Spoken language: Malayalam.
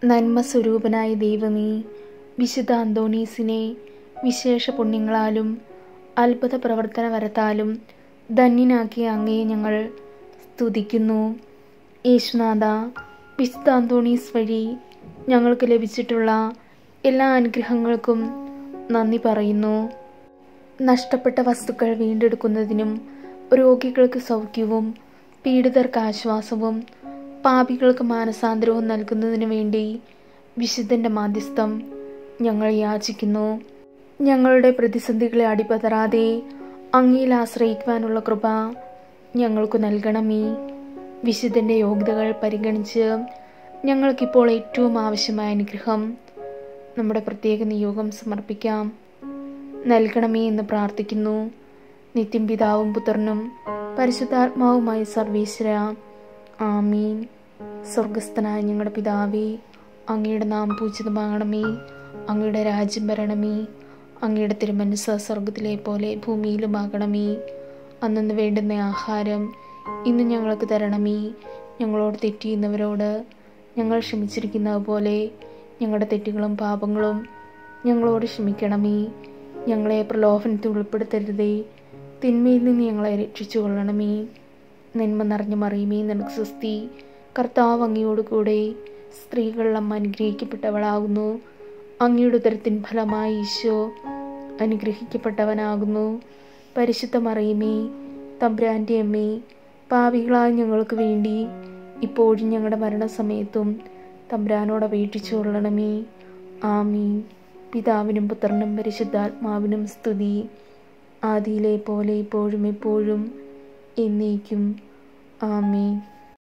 നന്മ സ്വരൂപനായ ദൈവമേ, വിശുദ്ധ അന്തോണീസിനെ വിശേഷ പുണ്യങ്ങളാലും അത്ഭുത പ്രവർത്തന വരത്താലും ധന്യനാക്കിയ അങ്ങയെ ഞങ്ങൾ സ്തുതിക്കുന്നു. യേശുനാഥ, വിശുദ്ധ അന്തോണീസ് വഴി ഞങ്ങൾക്ക് ലഭിച്ചിട്ടുള്ള എല്ലാ അനുഗ്രഹങ്ങൾക്കും നന്ദി പറയുന്നു. നഷ്ടപ്പെട്ട വസ്തുക്കൾ വീണ്ടെടുക്കുന്നതിനും രോഗികൾക്ക് സൗഖ്യവും പീഡിതർക്ക് ആശ്വാസവും പാപികൾക്ക് മാനസാന്തരവും നൽകുന്നതിനു വേണ്ടി വിശുദ്ധൻ്റെ മാധ്യസ്ഥം ഞങ്ങൾ യാചിക്കുന്നു. ഞങ്ങളുടെ പ്രതിസന്ധികളെ അടിപതറാതെ അങ്ങയിൽ ആശ്രയിക്കുവാനുള്ള കൃപ ഞങ്ങൾക്ക് നൽകണമേ. വിശുദ്ധൻ്റെ യോഗ്യതകൾ പരിഗണിച്ച് ഞങ്ങൾക്കിപ്പോൾ ഏറ്റവും ആവശ്യമായ അനുഗ്രഹം നമ്മുടെ പ്രത്യേക നിയോഗം സമർപ്പിക്കാം. നൽകണമേ എന്ന് പ്രാർത്ഥിക്കുന്നു. നിത്യം പിതാവും പുത്രനും പരിശുദ്ധാത്മാവുമായ സർവീശ്വര, ആമീൻ. സ്വർഗസ്ഥനായ ഞങ്ങളുടെ പിതാവേ, അങ്ങയുടെ നാമം പൂജിതമാകണമേ. അങ്ങയുടെ രാജ്യം വരണമേ. അങ്ങയുടെ തിരുമനസ്സ് സ്വർഗത്തിലെ പോലെ ഭൂമിയിലുമാകണമേ. അന്നു വേണ്ടുന്ന ആഹാരം ഇന്ന് ഞങ്ങൾക്ക് തരണമേ. ഞങ്ങളോട് തെറ്റ് ചെയ്യുന്നവരോട് ഞങ്ങൾ ക്ഷമിച്ചിരിക്കുന്നത് പോലെ ഞങ്ങളുടെ തെറ്റുകളും പാപങ്ങളും ഞങ്ങളോട് ക്ഷമിക്കണമേ. ഞങ്ങളെ പ്രലോഭനത്തിൽ ഉൾപ്പെടുത്തരുതേ, തിന്മയിൽ നിന്ന് ഞങ്ങളെ രക്ഷിച്ചു കൊള്ളണമേ. നന്മ നിറഞ്ഞ മറിയമേ, നിനക്ക് സ്വസ്തി. കർത്താവ് അങ്ങയോട് കൂടെ സ്ത്രീകളിൽ അമ്മ അനുഗ്രഹിക്കപ്പെട്ടവളാകുന്നു. അങ്ങയുടെ ഉദരത്തിൻ ഫലമായി ഈശോ അനുഗ്രഹിക്കപ്പെട്ടവനാകുന്നു. പരിശുദ്ധ മറിയമേ, തമ്പുരാൻ്റെ അമ്മേ, പാപികളായ ഞങ്ങൾക്ക് വേണ്ടി ഇപ്പോഴും ഞങ്ങളുടെ മരണസമയത്തും തമ്പുരാനോട് അപേക്ഷിച്ചു കൊള്ളണമേ. ആമീൻ. പിതാവിനും പുത്രനും പരിശുദ്ധാത്മാവിനും സ്തുതി, ആദിയിലെ പോലെ ഇപ്പോഴും എപ്പോഴും എന്നേക്കും. ആമീൻ.